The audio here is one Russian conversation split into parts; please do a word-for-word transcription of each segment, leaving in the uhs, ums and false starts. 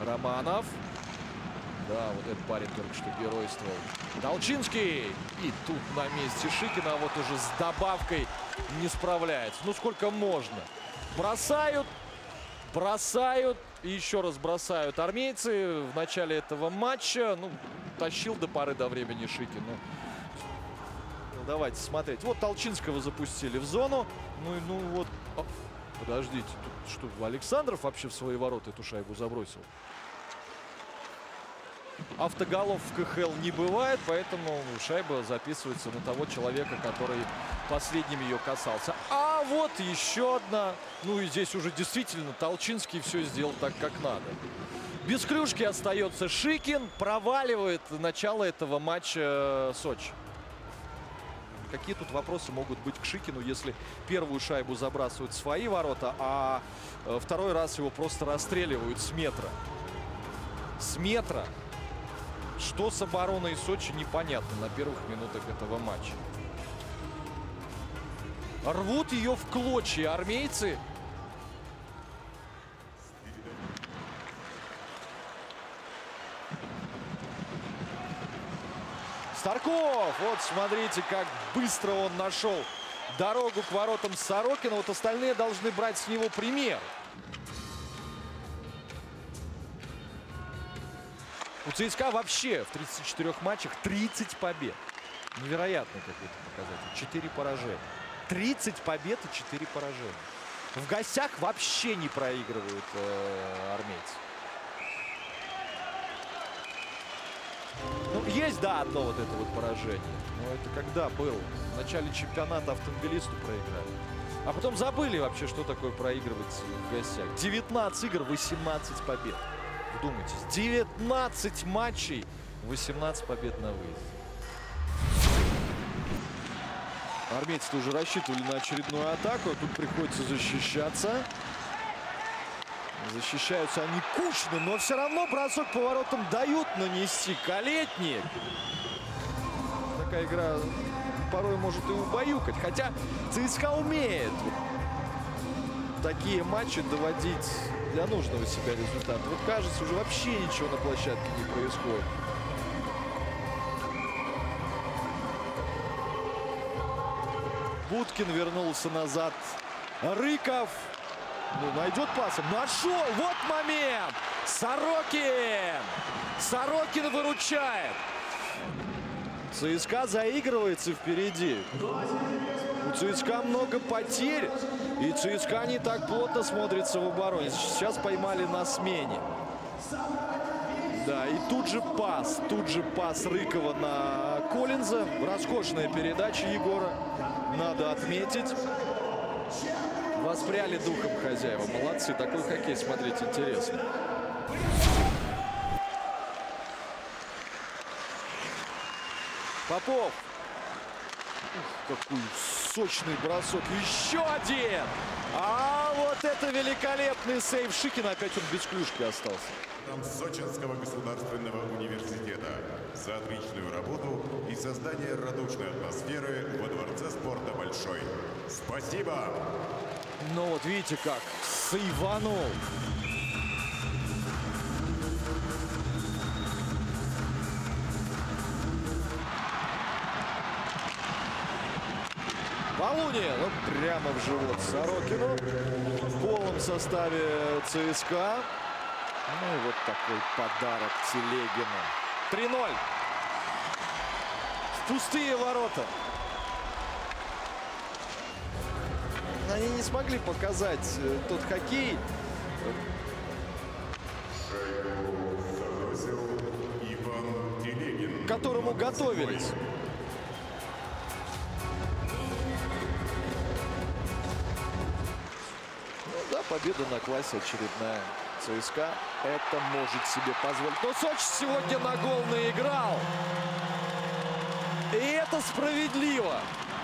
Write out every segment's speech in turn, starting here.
Романов. Да, вот этот парень только что геройствовал. Толчинский. И тут на месте Шикина, вот уже с добавкой не справляется. Ну сколько можно? Бросают, бросают и еще раз бросают армейцы в начале этого матча. Ну, тащил до поры до времени Шикин. Ну, ну, давайте смотреть. Вот Толчинского запустили в зону. Ну, и ну вот... О, подождите, тут что, Александров вообще в свои ворота эту шайбу забросил? Автоголов в ка ха эл не бывает, поэтому шайба записывается на того человека, который последним ее касался. А вот еще одна. Ну и здесь уже действительно Толчинский все сделал так, как надо. Без клюшки остается Шикин. Проваливает начало этого матча Сочи. Какие тут вопросы могут быть к Шикину, если первую шайбу забрасывают в свои ворота, а второй раз его просто расстреливают с метра? С метра. Что с обороной Сочи, непонятно на первых минутах этого матча. Рвут ее в клочья армейцы. Старков! Вот смотрите, как быстро он нашел дорогу к воротам Сорокина. Вот остальные должны брать с него пример. У ЦСКА вообще в тридцати четырёх матчах тридцать побед. Невероятный какой-то показатель. четыре поражения. тридцать побед и четыре поражения. В гостях вообще не проигрывают э, армейцы. Ну, есть, да, одно вот это вот поражение. Но это когда было? В начале чемпионата Автомобилисту проиграли. А потом забыли вообще, что такое проигрывать в гостях. девятнадцать игр, восемнадцать побед. Вдумайтесь, девятнадцать матчей, восемнадцать побед на выезд. Армейцы уже рассчитывали на очередную атаку, а тут приходится защищаться. Защищаются они кучно, но все равно бросок по воротам дают нанести. Колетник. Такая игра порой может и убаюкать. Хотя ЦСКА умеет такие матчи доводить для нужного себя результата. Вот кажется, уже вообще ничего на площадке не происходит. Будкин вернулся назад. Рыков. Ну, найдет пасом. Нашел. Вот момент. Сорокин. Сорокин выручает. ЦСКА заигрывается впереди. У ЦСКА много потерь. И ЦСКА не так плотно смотрится в обороне. Сейчас поймали на смене. Да, и тут же пас. Тут же пас Рыкова на Коллинза. Роскошная передача Егора. Надо отметить. Воспряли духом хозяева. Молодцы. Такой хоккей смотреть интересно. Попов. Ух, какой сочный бросок. Еще один. А вот это великолепный сейв Шикина. Опять он без клюшки остался. Сочинского государственного университета за отличную работу и создание радушной атмосферы во Дворце спорта Большой. Спасибо! Ну вот видите как. Сейванул. Валуни, ну, прямо в живот Сорокину. В полном составе ЦСКА. Ну и вот такой подарок Телегину. три ноль. В пустые ворота. Они не смогли показать тот хоккей, Иван Телегин, к которому готовились. Ну да, победа на классе очередная. ЦСКА это может себе позволить. Но Сочи сегодня на гол наиграл. И это справедливо.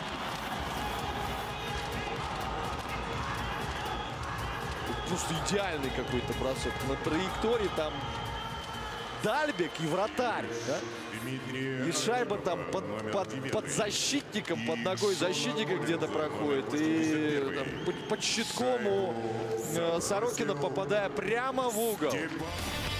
Просто идеальный какой-то бросок. На траектории там Дальбек и вратарь. Да? И шайба там под, под, под защитником, под ногой защитника где-то проходит. И там, под, под щитком у э, Сорокина, попадая прямо в угол.